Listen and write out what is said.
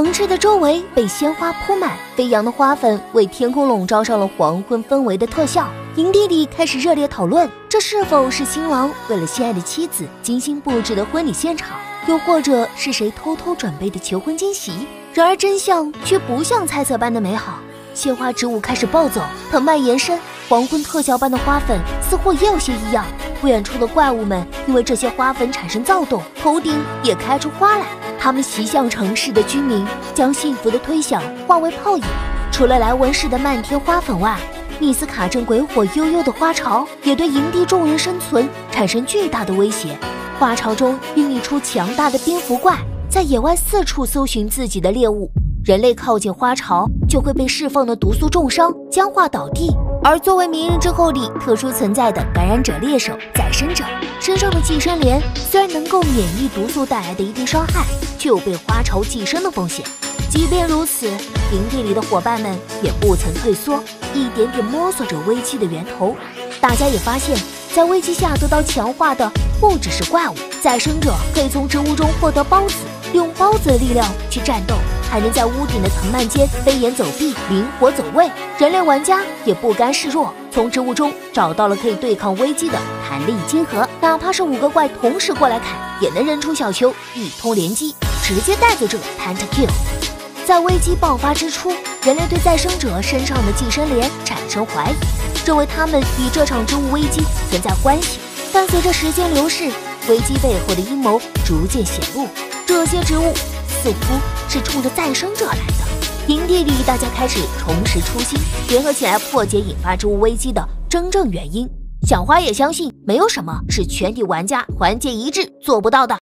城池的周围被鲜花铺满，飞扬的花粉为天空笼罩上了黄昏氛围的特效。营地里开始热烈讨论，这是否是新郎为了心爱的妻子精心布置的婚礼现场，又或者是谁偷偷准备的求婚惊喜？然而真相却不像猜测般的美好。鲜花植物开始暴走，藤蔓延伸，黄昏特效般的花粉似乎也有些异样。不远处的怪物们因为这些花粉产生躁动，头顶也开出花来。他们袭向城市的居民，将幸福的推响化为泡影。除了莱文市的漫天花粉外，密斯卡镇鬼火悠悠的花潮也对营地众人生存产生巨大的威胁。花潮中孕育出强大的蝙蝠怪，在野外四处搜寻自己的猎物。人类靠近花潮就会被释放的毒素重伤，僵化倒地。而作为明日之后里特殊存在的感染者猎手再生者，身上的寄生莲虽然能够免疫毒素带来的一定伤害，却有被花潮寄生的风险。即便如此，营地里的伙伴们也不曾退缩，一点点摸索着危机的源头。大家也发现，在危机下得到强化的不只是怪物，再生者可以从植物中获得孢子，用孢子的力量去战斗，还能在屋顶的藤蔓间飞檐走壁，灵活走位。人类玩家也不甘示弱，从植物中找到了可以对抗危机的弹力晶核，哪怕是5个怪同时过来砍，也能扔出小球一通连击，直接带走这个 Pentakill。在危机爆发之初，人类对再生者身上的寄生莲产生怀疑，认为他们与这场植物危机存在关系。但随着时间流逝，危机背后的阴谋逐渐显露，这些植物似乎是冲着再生者来的。营地里大家开始重拾初心，联合起来破解引发植物危机的真正原因。小花也相信，没有什么是全体玩家团结一致做不到的。